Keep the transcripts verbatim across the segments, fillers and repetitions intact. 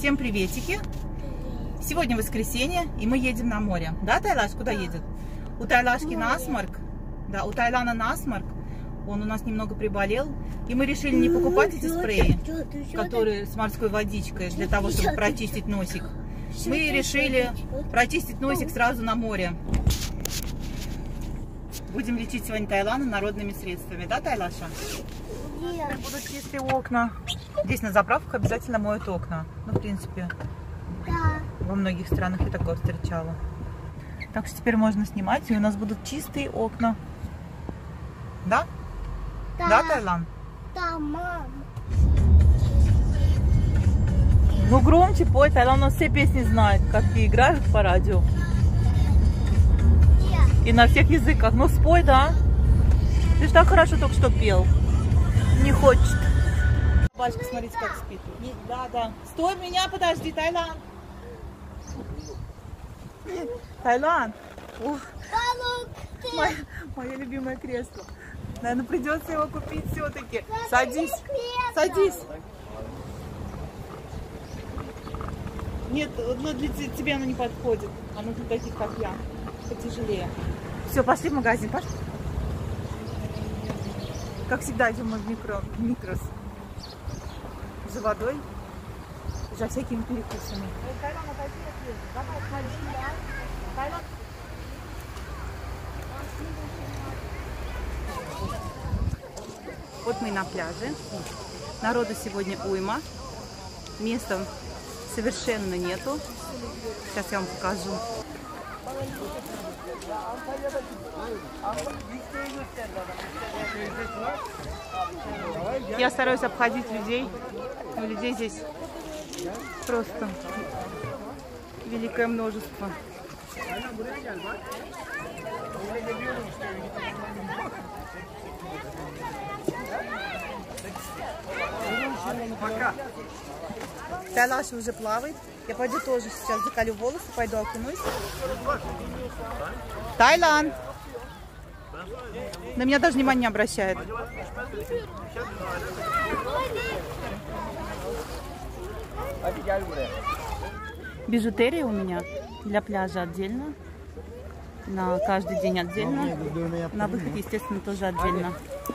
Всем приветики! Сегодня воскресенье, и мы едем на море. Да, Тайлаш, куда едет? У Тайлашки насморк. Да, у Тайлана насморк. Он у нас немного приболел. И мы решили не покупать эти спреи, которые с морской водичкой, для того, чтобы прочистить носик. Мы решили прочистить носик сразу на море. Будем лечить сегодня Тайлана народными средствами. Да, Тайлаша? Нет. Будут чистые окна. Здесь на заправках обязательно моют окна. Ну, в принципе, да. Во многих странах я такое встречала. Так что теперь можно снимать, и у нас будут чистые окна. Да? Да, да, Тайлан? Да, мам. Ну, громче пой, Тайлан у нас все песни знает, какие играют по радио. Нет. И на всех языках. Ну, спой, да? Ты же так хорошо только что пел. Не хочет. Бачка, смотрите, как спит. Да, да. Стой, меня подожди, Тайлан. Тайлан. Ух. Мое, мое любимое кресло. Наверное, придется его купить все-таки. Садись. Садись. Нет, ну, для тебя оно не подходит. Оно для таких, как я. Потяжелее. Все, пошли в магазин. Пошли. Как всегда, идем мы в микро, в микрос. За водой, за всякими перекусами. Вот мы на пляже. Народу сегодня уйма. Места совершенно нету. Сейчас я вам покажу. Я стараюсь обходить людей. Но людей здесь просто великое множество. Тайлаша уже плавает. Я пойду тоже сейчас закалю волосы, пойду окунусь. Тайлан! На меня даже внимания не обращает. Бижутерия у меня для пляжа отдельно. На каждый день отдельно. На выход, естественно, тоже отдельно.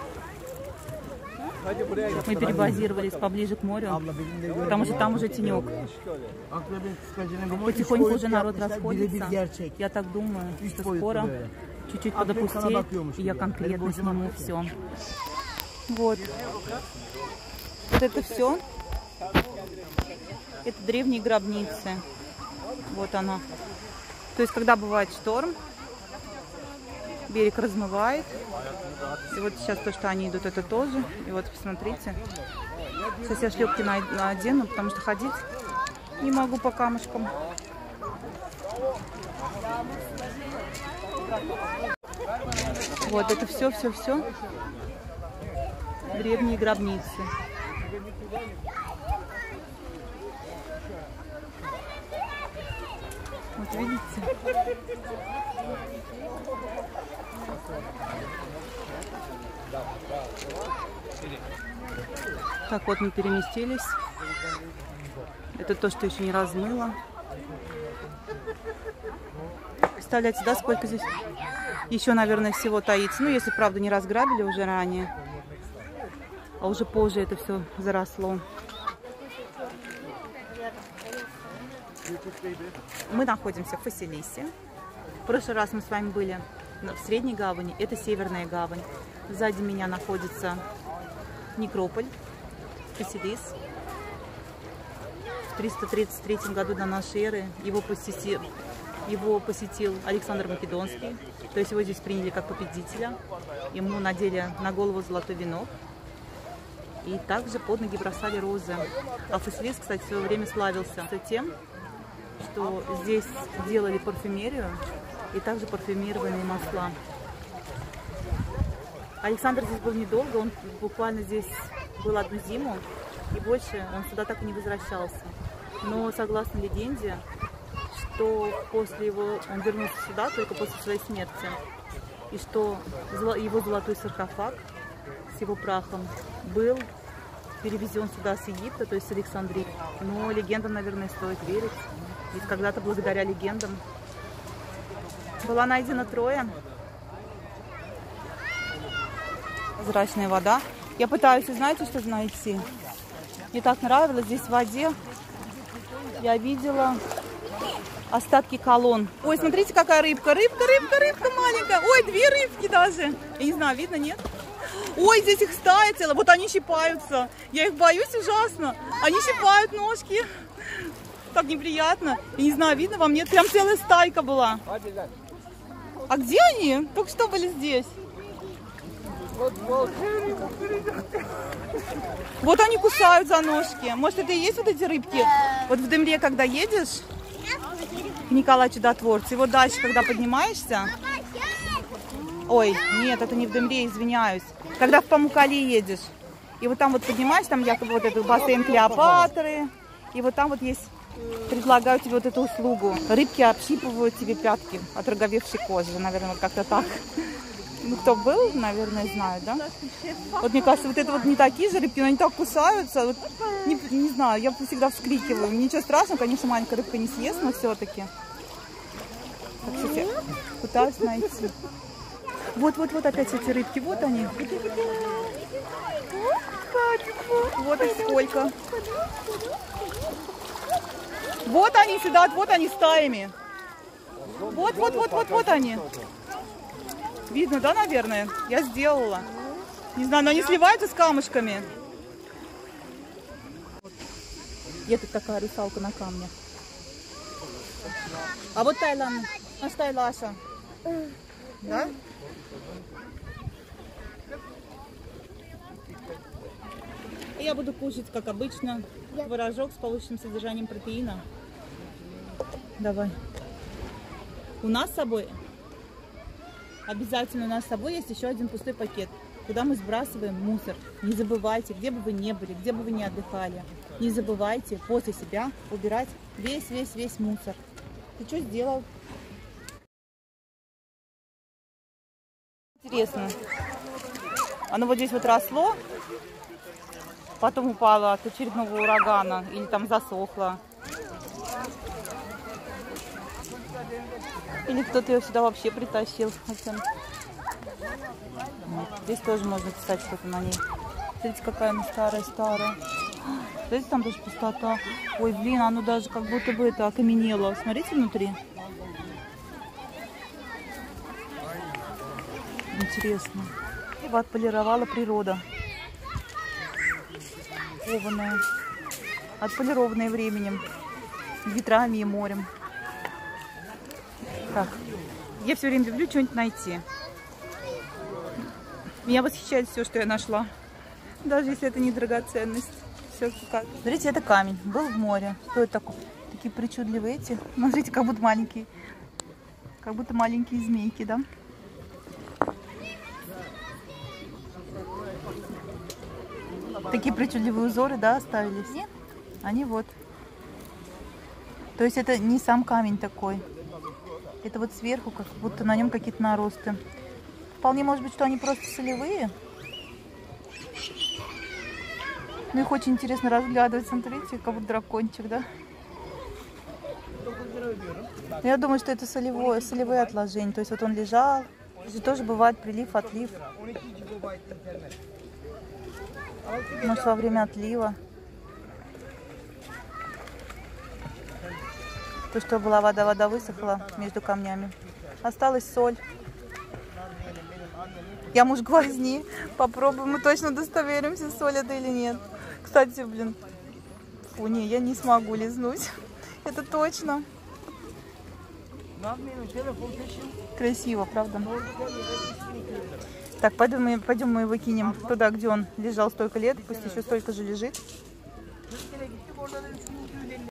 Мы перебазировались поближе к морю, потому что там уже тенек. Потихоньку уже народ расходится. Я так думаю, что скоро чуть-чуть подопустеет, и я конкретно сниму все. Вот. Вот это все. Это древние гробницы. Вот она. То есть, когда бывает шторм, берег размывает. И вот сейчас то, что они идут, это тоже. И вот посмотрите. Сейчас я шлепки надену, потому что ходить не могу по камушкам. Вот это все, все, все. Древние гробницы. Вот видите? Так, вот мы переместились. Это то, что еще не размыло. Представляете, да, сколько здесь еще, наверное, всего таится. Ну, если, правда, не разграбили уже ранее. А уже позже это все заросло. Мы находимся в Фасилисе. В прошлый раз мы с вами были в Средней гавани. Это Северная гавань. Сзади меня находится Некрополь, Фасилис. В триста тридцать третьем году до нашей эры его посетил, его посетил Александр Македонский. То есть его здесь приняли как победителя. Ему надели на голову золотой венок. И также под ноги бросали розы. А Фасилис, кстати, в свое время славился тем, что здесь делали парфюмерию и также парфюмированные масла. Александр здесь был недолго, он буквально здесь был одну зиму, и больше он сюда так и не возвращался. Но согласно легенде, что после его он вернулся сюда только после своей смерти, и что его золотой саркофаг с его прахом был перевезен сюда с Египта, то есть с Александрии. Но легендам, наверное, стоит верить. Ведь когда-то благодаря легендам была найдена Троя. Прозрачная вода. Я пытаюсь, знаете, что найти? Мне так нравилось здесь в воде. Я видела остатки колонн. Ой, смотрите, какая рыбка. Рыбка, рыбка, рыбка маленькая. Ой, две рыбки даже. Я не знаю, видно, нет? Ой, здесь их стая целая. Вот они щипаются. Я их боюсь ужасно. Они щипают ножки. Так неприятно. Я не знаю, видно вам, нет? Прям целая стайка была. А где они? Только что были здесь. Вот они кусают за ножки. Может, это и есть вот эти рыбки? Вот в Демре, когда едешь к Николаю Чудотворцу, и вот дальше, когда поднимаешься... Ой, нет, это не в Демре, извиняюсь. Когда в Памукали едешь, и вот там вот поднимаешься, там якобы вот этот бассейн Клеопатры, и вот там вот есть... Предлагаю тебе вот эту услугу. Рыбки общипывают тебе пятки от роговевшей кожи. Наверное, вот как-то так. Ну, кто был, наверное, знает, да? Вот мне кажется, вот это вот не такие же рыбки, но они так кусаются. Вот, не, не знаю, я всегда вскрикиваю. Ничего страшного, конечно, маленькая рыбка не съест, но все-таки. Так, сейчас я пытаюсь найти. Вот-вот-вот опять эти рыбки. Вот они. Вот их сколько. Вот они сюда, вот они стаями. Вот-вот-вот-вот-вот они. Видно, да, наверное? Я сделала. Не знаю, но они сливаются с камушками. Где тут такая русалка на камне? А вот Тайлан, наш Тайлаша. Да? Я буду кушать, как обычно, творожок с повышенным содержанием протеина. Давай. У нас с собой, обязательно у нас с собой есть еще один пустой пакет, куда мы сбрасываем мусор. Не забывайте, где бы вы ни были, где бы вы ни отдыхали, не забывайте после себя убирать весь-весь-весь мусор. Ты что сделал? Интересно. Оно вот здесь вот росло, потом упало от очередного урагана или там засохло. Или кто-то ее сюда вообще притащил. Нет, здесь тоже можно писать что-то на ней. Смотрите, какая она старая-старая. Смотрите, там даже пустота. Ой, блин, оно даже как будто бы это окаменело. Смотрите внутри. Интересно. Его отполировала природа. Кованая. Отполированная временем, ветрами и морем. Так, я все время люблю что-нибудь найти. Меня восхищает все, что я нашла. Даже если это не драгоценность. Все, как... Смотрите, это камень. Был в море. Что это такое? Такие причудливые эти. Смотрите, как будто маленькие. Как будто маленькие змейки, да? Такие причудливые узоры, да, оставились? Нет. Они вот. То есть это не сам камень такой. Это вот сверху, как будто на нем какие-то наросты. Вполне может быть, что они просто солевые. Ну их очень интересно разглядывать. Смотрите, как будто дракончик, да? Я думаю, что это солевое, солевые отложения. То есть вот он лежал. Здесь тоже бывает прилив, отлив. Может, во время отлива. То, что была вода, вода высохла между камнями. Осталась соль. Я муж гвозди. Попробуем, мы точно удостоверимся, соль это или нет. Кстати, блин. Фу, не, я не смогу лизнуть. Это точно. Красиво, правда? Так, пойдем мы, пойдем мы его кинем туда, где он лежал столько лет. Пусть еще столько же лежит.